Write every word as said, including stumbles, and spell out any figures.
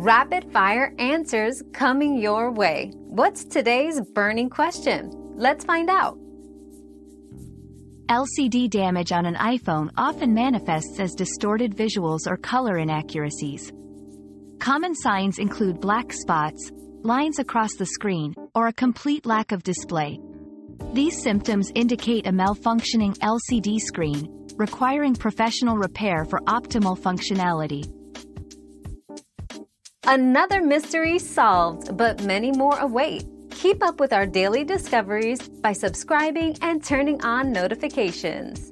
Rapid fire answers coming your way. What's today's burning question? Let's find out. L C D damage on an iPhone often manifests as distorted visuals or color inaccuracies. Common signs include black spots, lines across the screen, or a complete lack of display. These symptoms indicate a malfunctioning L C D screen, requiring professional repair for optimal functionality. Another mystery solved, but many more await. Keep up with our daily discoveries by subscribing and turning on notifications.